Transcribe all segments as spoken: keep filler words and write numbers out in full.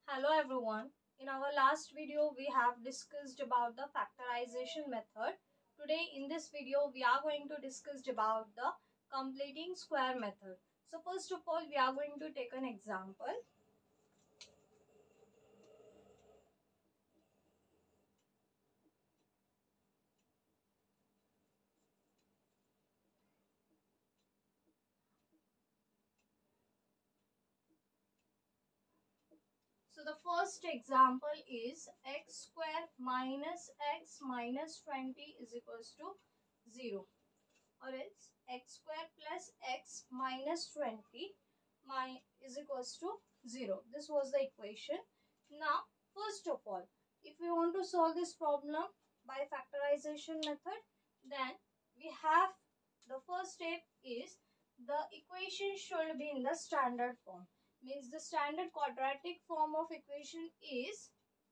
Hello everyone. In our last video we have discussed about the factorization method. Today in this video we are going to discuss about the completing square method. So first of all we are going to take an example. So the first example is x square minus x minus twenty is equals to zero, or else x square plus x minus twenty my is equals to zero. This was the equation. Now first of all, if we want to solve this problem by factorization method, then we have the first step is the equation should be in the standard form. Means the standard quadratic form of equation is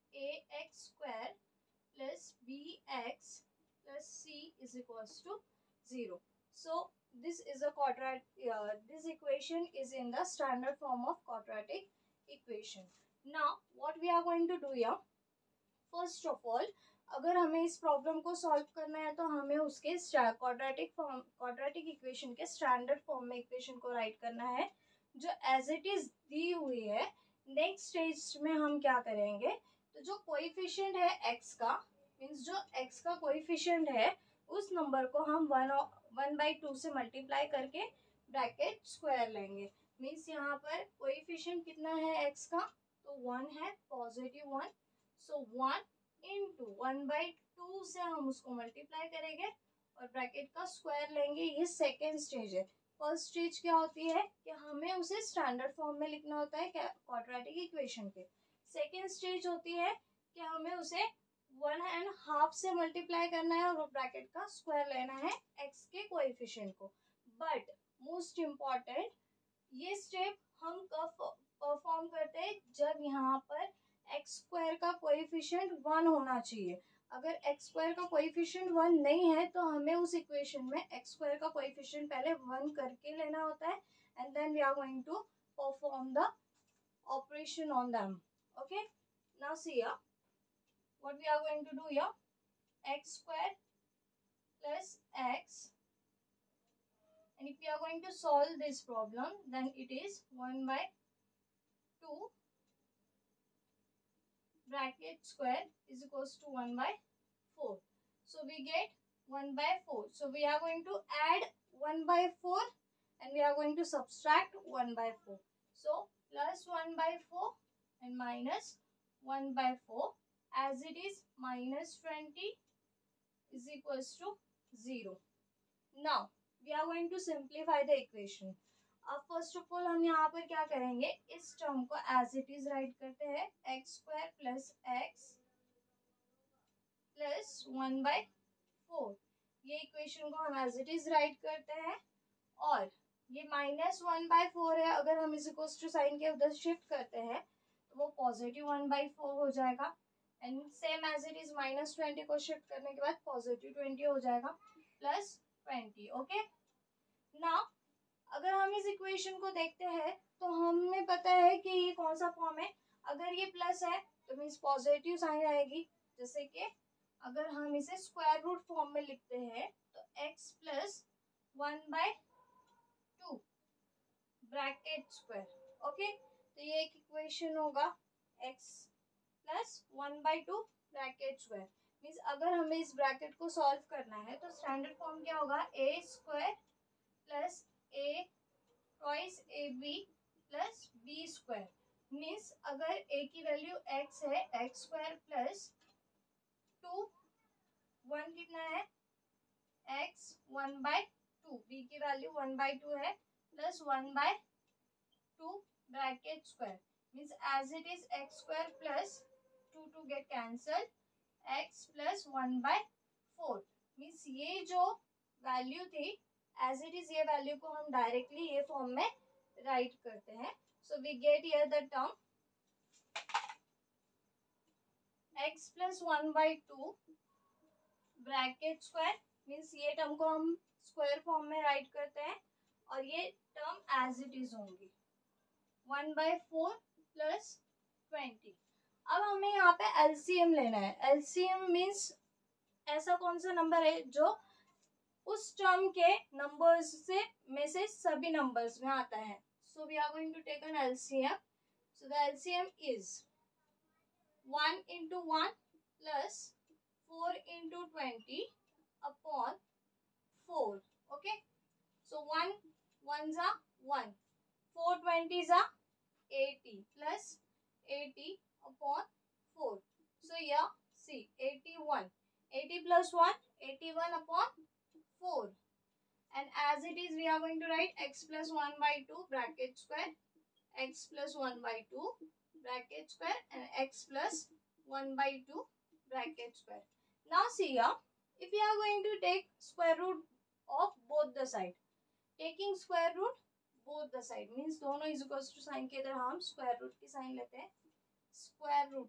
ax square plus bx plus c is equals to zero. So this is a quadratic, uh, this equation is in the standard form of quadratic equation. Now what we are going to do here, first of all, अगर हमें इस problem को solve करना है तो हमें उसके quadratic form quadratic equation के स्टैंडर्ड फॉर्म में इक्वेशन को राइट करना है जो एज इट इज दी हुई है. नेक्स्ट स्टेज में हम क्या करेंगे, तो जो कोएफिशिएंट है x का, मीन्स जो x का कोएफिशिएंट है उस नंबर को हम वन वन बाई टू से मल्टीप्लाई करके ब्रैकेट स्क्वायर लेंगे. मीन्स यहाँ पर कोएफिशिएंट कितना है x का, तो वन है, positive one. So one into one by two से हम उसको मल्टीप्लाई करेंगे और ब्रैकेट का स्क्वायर लेंगे. ये सेकेंड स्टेज है. फर्स्ट स्टेज क्या होती है कि हमें उसे स्टैंडर्ड फॉर्म में लिखना होता है क्वाड्रेटिक इक्वेशन के. सेकेंड स्टेज होती है कि हमें उसे वन एंड हाफ से मल्टीप्लाई करना है और ब्रैकेट का स्क्वायर लेना है एक्स के कोएफिशिएंट को. बट मोस्ट इम्पॉर्टेंट, ये स्टेप हम कब परफॉर्म करते हैं, जब यहाँ पर एक्स स्क्वायर का कोएफिशिएंट वन होना चाहिए. अगर एक्स स्क्वायर का कोएफिशिएंट वन नहीं है तो हमें उस इक्वेशन में एक्स स्क्वायर का कोएफिशिएंट पहले वन करके लेना होता है and then we are going to perform the operation on them. Okay, now see here what we are going to do here, x square plus x, and if we are going to solve this problem then it is one by two bracket square is equals to one by four. So we get one by four. So we are going to add one by four and we are going to subtract one by four. So plus one by four and minus one by four, as it is minus twenty is equals to zero. Now we are going to simplify the equation. अब first of all हम यहाँ पर क्या करेंगे, इस term को as it is write करते हैं, x square plus x plus one by four. ये इक्वेशन को हम एज इट इज राइट करते हैं और ये माइनस वन बाई फोर है, अगर हम इसे कोस टू साइन के उधर शिफ्ट करते हैं तो वो पॉजिटिव वन बाई फोर हो जाएगा. And same as it is minus twenty को शिफ्ट करने के बाद पॉजिटिव ट्वेंटी हो जाएगा प्लस ट्वेंटी. ओके, नाउ अगर हम इस इक्वेशन को देखते हैं तो हमें पता है कि ये कौन सा फॉर्म है. अगर ये प्लस है तो मीन्स पॉजिटिव साइन आएगी. जैसे कि अगर हम इसे स्क्वायर रूट फॉर्म में लिखते हैं तो x plus one by two bracket square. Okay, तो ये एक इक्वेशन होगा, x plus one by two bracket square. Means अगर हमें इस ब्रैकेट को सॉल्व करना है तो स्टैंडर्ड फॉर्म क्या होगा, a square plus a twice a b plus b square. Means अगर ए की वैल्यू x है, x square plus two, one कितना है x, one by two, b की वैल्यू वन बाय टू है plus one by two bracket square. Means as it is x square plus two two get cancel, x plus one by four. Means ये जो value थी as it is, ये value को हम directly ये form में write करते हैं. So we get here the term x plus one by two bracket square. Means ये टर्म को हम स्क्वायर फॉर्म में राइट करते हैं और ये टर्म एज इट इज होंगी one by four plus twenty. अब हमें यहाँ पे एलसीएम लेना है। एलसीएम मीन्स ऐसा कौन सा नंबर है जो उस टर्म के नंबर्स से में से सभी नंबर्स में आता है। So we are going to take an LCM. So the LCM is one into one plus four into twenty upon four. Okay, so one one जा वन, फोर ट्वेंटी जा eighty plus eighty upon four. So here see eighty-one, eighty plus one, eighty-one upon four, and as it is we are going to write x plus one by two bracket square, x plus one by two bracket square, and x plus one by two bracket square. Now see here, if we are going to take square root of both the side, taking square root both the side means दोनों is equals to sign के इधर हम square root की sign लेते हैं. Square root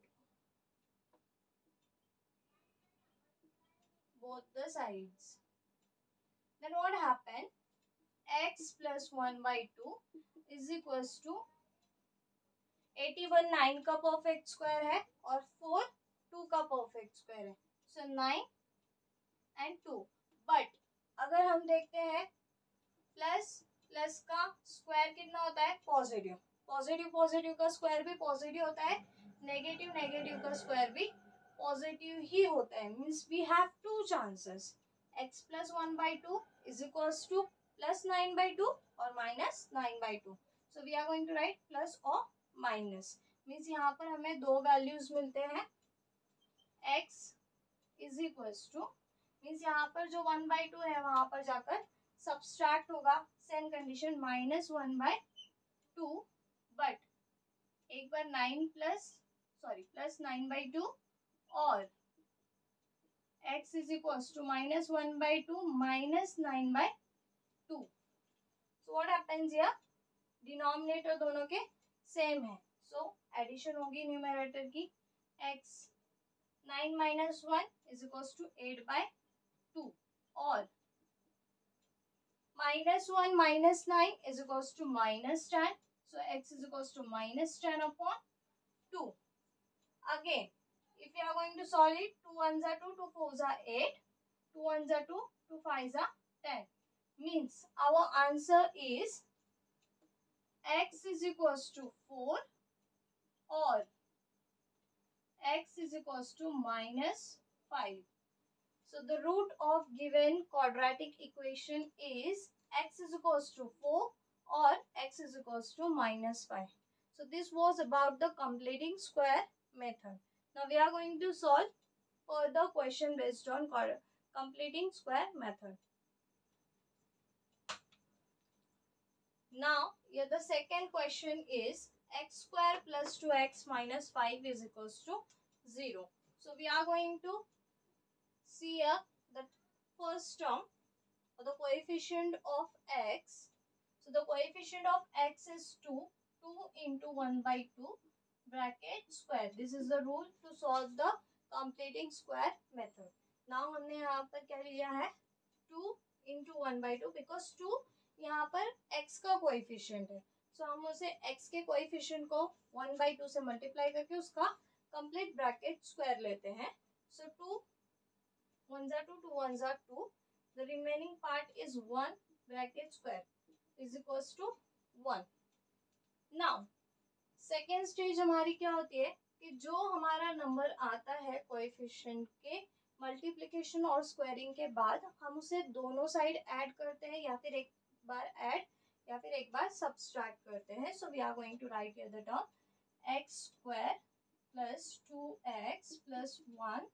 both the sides. Then what happened? X plus one by two is equals to eighty-one nine का perfect square है और फोर टू का परफेक्ट स्क्वायर है. So nine and two. But अगर हम देखते हैं प्लस प्लस का स्क्वायर कितना होता है? पॉजिटिव. पॉजिटिव पॉजिटिव का स्क्वायर भी पॉजिटिव होता है, नेगेटिव नेगेटिव का स्क्वायर भी पॉजिटिव ही होता है. Means we have two chances. x plus one by two is equals to plus nine by two or minus nine by two. So we are going to write plus or minus. Means यहाँ पर हमें दो values मिलते हैं. x is equals to means यहाँ पर जो one by two है वहाँ पर जाकर subtract होगा. Same condition minus one by two. But एक बार nine plus sorry plus nine by two और x is equals to minus one by two minus nine by two. So what happens here? Denominator दोनों के same है. So addition होगी numerator की. x nine minus one is equals to eight by two और minus one minus nine is equals to minus ten. So x is equals to minus ten upon two. Again, if you are going to solve it, two ones are two, two fours are eight, two ones are two, two fives are ten. Means our answer is x is equals to four or x is equals to minus five. So the root of given quadratic equation is x is equals to four or x is equals to minus five. So this was about the completing square method. Now we are going to solve further question based on completing square method. Now here the second question is x square plus two x minus five is equals to zero. So we are going to see here the first term or the coefficient of x. So the coefficient of x is two. two into one by two bracket square. This is the rule to solve the completing square method. Now हमने यहाँ पर क्या लिया है? two into one by two because two यहाँ पर x का coefficient है. So हम उसे x के कोएफिशिएंट को one by two से मल्टीप्लाई करके उसका कंप्लीट ब्रैकेट स्क्वायर लेते हैं. So two ones are two, two ones are two. The remaining part is one bracket square is equals to one. Now second stage हमारी क्या होती है कि जो हमारा नंबर आता है कोएफिशिएंट के मल्टीप्लिकेशन और स्क्वायरिंग के बाद हम उसे दोनों साइड ऐड करते हैं या फिर एक बार ऐड या फिर एक बार सब्सट्रैक्ट करते हैं. So we are going to write here the term x square plus two x plus one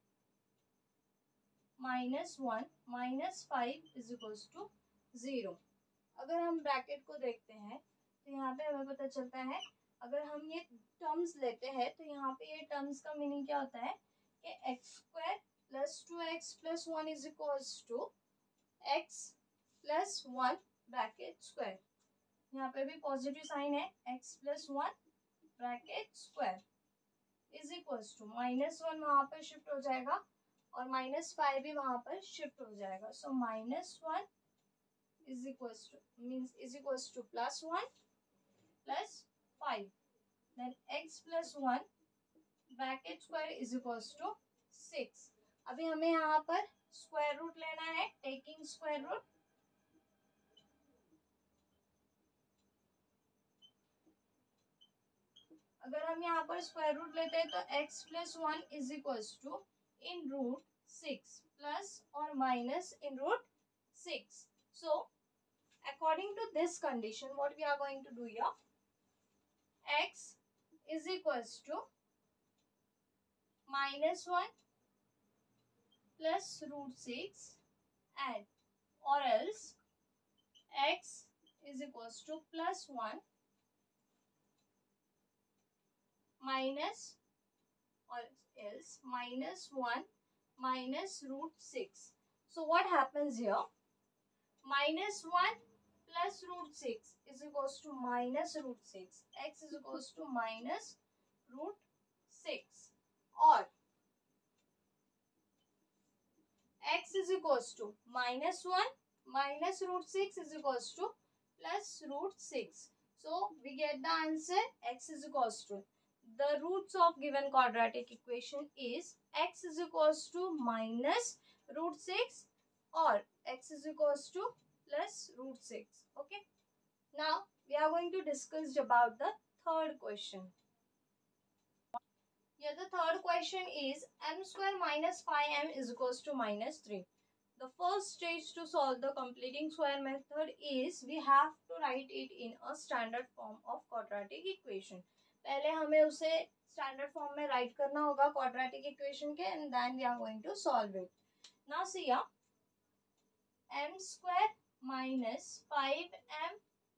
minus one minus five is equals to zero. अगर हम ब्रैकेट को देखते हैं तो यहाँ पे हमें पता चलता है अगर हम ये टर्म्स लेते हैं तो यहाँ पे ये टर्म्स का मीनिंग क्या होता है कि x square plus two x plus one is equals to x plus one bracket square. यहाँ पे भी पॉजिटिव साइन है. X plus one bracket square is equals to minus one वहाँ पर शिफ्ट हो जाएगा और माइनस फाइव भी वहाँ पर शिफ्ट हो जाएगा. So minus one is equals to means is equals to plus one plus five. Then x plus one bracket square is equals to six. अभी हमें यहाँ पर स्क्वायर रूट लेना है, टेकिंग स्क्वायर रूट। अगर हम यहाँ पर स्क्वायर रूट लेते हैं तो x plus one is equals to in root six plus और minus in root six. So according to this condition what we are going to do here, x is equals to minus one plus root six and or else x is equals to plus one minus or else minus one minus root six. So what happens here? Minus one plus root six is equals to minus root six. X is equals to minus root six or x is equals to minus one minus root six is equals to plus root six. So we get the answer x is equals to, the roots of given quadratic equation is x is equals to minus root six or x is equals to plus root six. Okay. Now we are going to discuss about the third question. Here the third question is m square minus five m is equals to minus three. The first stage to solve the completing square method is we have to write it in a standard form of quadratic equation. पहले हमें उसे standard form में write करना होगा quadratic equation के, and then we are going to solve it. Now see here, m square minus five m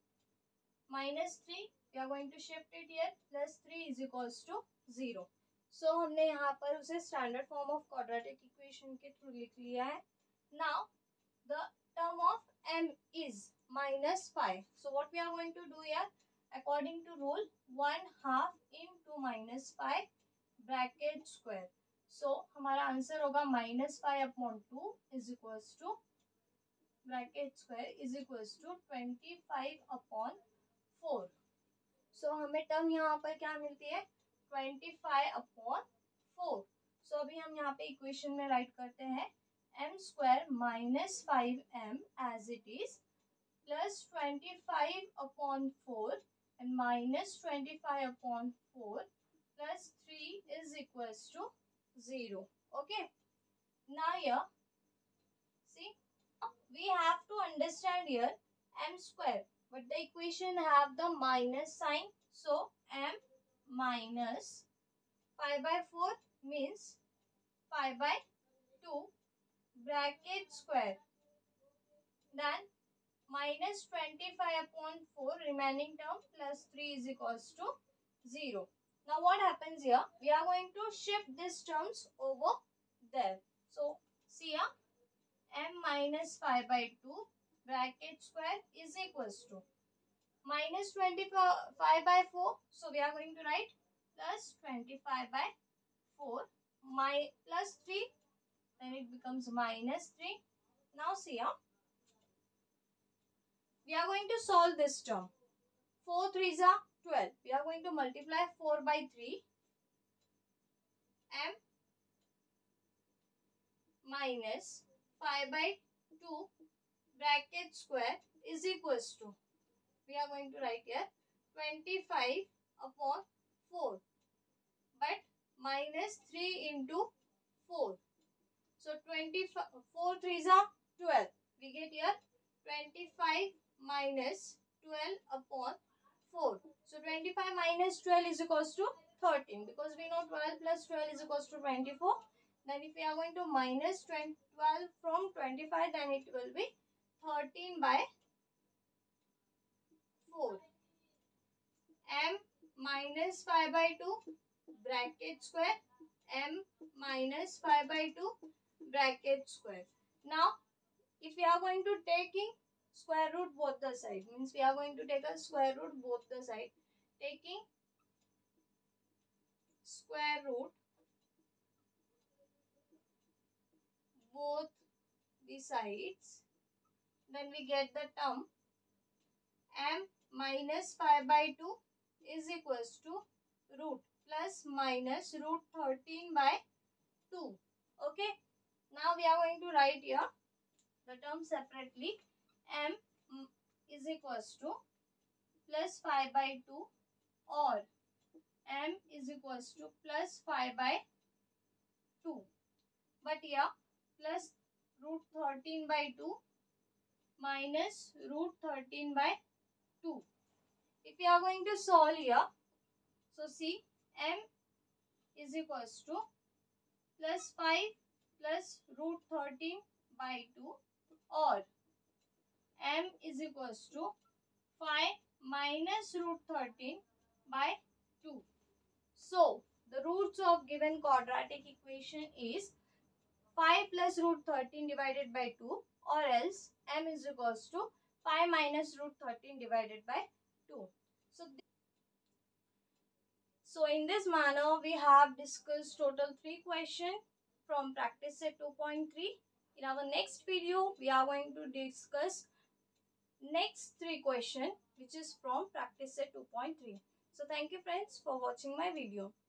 minus three, we are going to shift it here, plus three is equals to zero. So so, हमने यहाँ पर उसे standard form of quadratic equation के through लिख लिया है. Now the term of m is minus five. So what we are going to do here, according to rule, one half into minus five bracket square. So हमारा answer होगा minus five upon two is equals to bracket square is equals to twenty five upon four. So हमें term यहाँ पर क्या मिलती है, twenty five upon four. So अभी हम यहाँ पे इक्वेशन में राइट करते हैं m square minus five m as it is plus twenty five upon four and minus twenty five upon four plus three is equals to zero. Okay. Now here, see, we have to understand here m square, but the equation have the minus sign. So m minus five by four means five by two bracket square, then minus twenty-five upon four remaining term plus three is equals to zero. Now what happens here, we are going to shift these terms over there. So see here, m minus five by two bracket square is equals to minus twenty-five by four. So we are going to write plus twenty-five by four my plus three, then it becomes minus three. Now see here, we are going to solve this term. four threes are twelve. We are going to multiply four by three. M minus five by two bracket square is equals to, we are going to write here twenty-five upon four, but minus three into four. So twenty-five, four threes are twelve. We get here twenty-five minus twelve upon four. So twenty-five minus twelve is equals to thirteen, because we know twelve plus twelve is equals to twenty-four. Then if we are going to minus twelve from twenty-five, then it will be thirteen by four. M minus five by two bracket square, m minus five by two bracket square. Now if we are going to taking square root both the side, means we are going to take a square root both the side, taking square root both the sides, then we get the term m minus five by two is equals to root plus minus root thirteen by two. Okay. Now we are going to write here the term separately. M is equals to plus five by two or M is equals to plus five by two. But here plus root thirteen by two minus root thirteen by two. If we are going to solve here, so see M is equals to plus five plus root thirteen by two or M is equals to five minus root thirteen by two. So the roots of given quadratic equation is five plus root thirteen divided by two, or else M is equals to five minus root thirteen divided by two. So, so in this manner we have discussed total three questions from practice set two point three. In our next video we are going to discuss next three questions which is from practice set two point three. So thank you friends for watching my video.